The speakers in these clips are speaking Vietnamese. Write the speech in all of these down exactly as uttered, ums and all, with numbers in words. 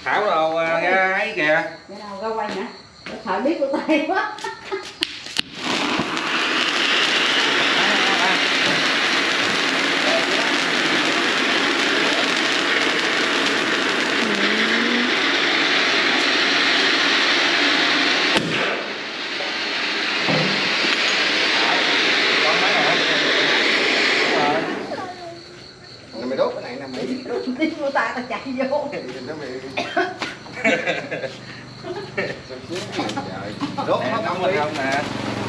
Thảo đâu ra ấy kìa. Cái nào ra quay nè. Thợ biết của tay quá. Mày đốt cái này nè mày. Đi của ta ta chạy vô. Nó mày. Đốt nó không đi không nè.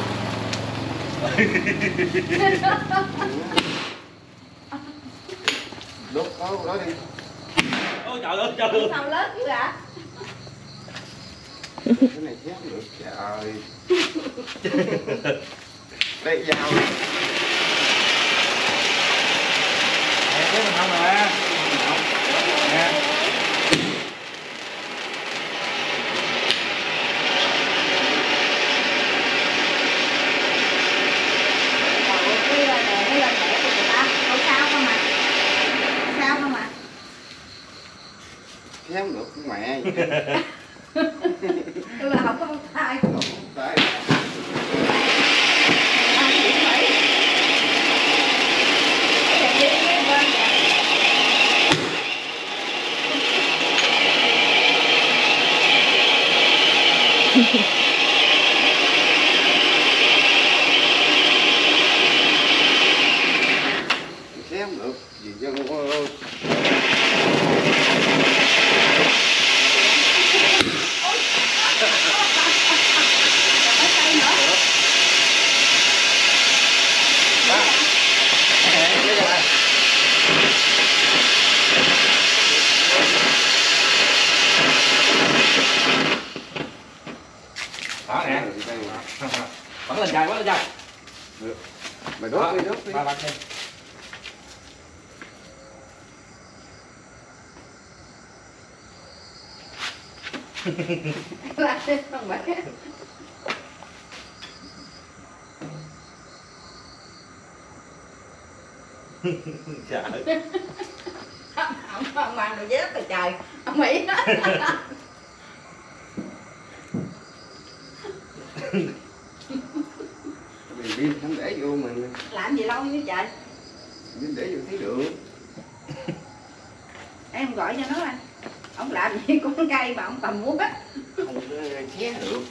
Đốt nó đó đi. Ôi trời ơi trời ơi. Sao lớn chứ ạ? Cái này chết được trời. Đây dao. Cái mình không nè. Nè. Khéo được mẹ. Tôi là không có một tay. Tay. Khéo được gì dân ơi. Đó nè. Bắn lên trời, bắn lên trời. Được. Mày đốt đi, đốt đi. Ba bắn đi. Không phải. Trời. Không không mang đồ dép rồi trời. Ông Mỹ. Mày pin không để vô mình. Làm gì lâu như trời. Pin để vô thấy được. Em gọi cho nó anh. Ông làm gì con cây mà ông tầm muốn á. Không có xé được.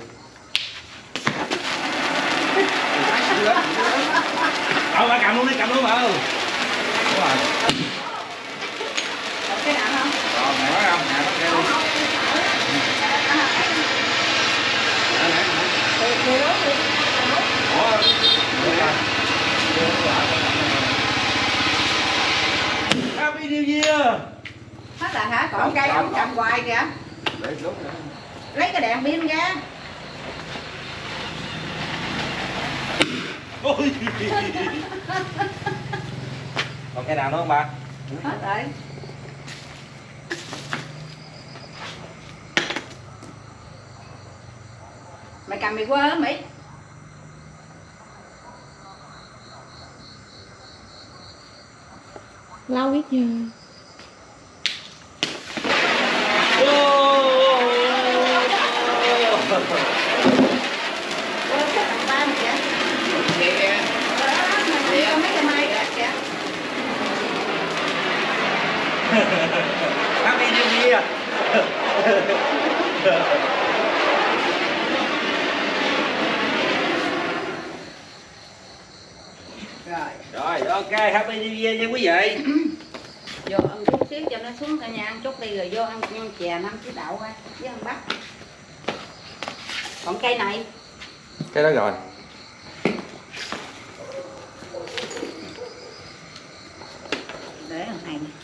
Ờ bà cầm luôn đi, cầm luôn mà. Đúng rồi. Còn cái nào không? Rồi mẹ nói không? Mẹ bắt ra luôn. Mười đốt đi. Ủa. Happy New Year. Hết là hả? Còn cây ông cầm hoài kìa. Để đốt nữa. Lấy cái đèn pin ra. Ôi. Còn cái nào nữa không ba? Hết rồi. Mày cầm mày quơ á Mỹ. Lâu biết chưa? Happy New Year. Rồi. Rồi ok, Happy New Year nha quý vị. Vô ăn chút xíu cho nó xuống cả nhà ăn chút đi rồi vô ăn ăn chè năm ký đậu á với ăn bắp. Còn cây này. Cái đó rồi. Để thằng này nè.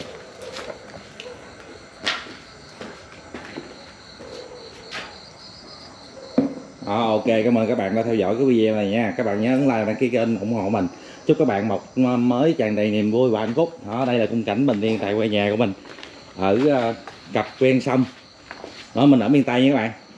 Đó, ok, cảm ơn các bạn đã theo dõi cái video này nha. Các bạn nhớ ấn like, đăng ký kênh ủng hộ mình. Chúc các bạn một năm mới tràn đầy niềm vui và hạnh phúc. Đó, đây là khung cảnh bình yên tại quê nhà của mình ở uh, cặp ven sông. Đó, mình ở miền Tây nha các bạn.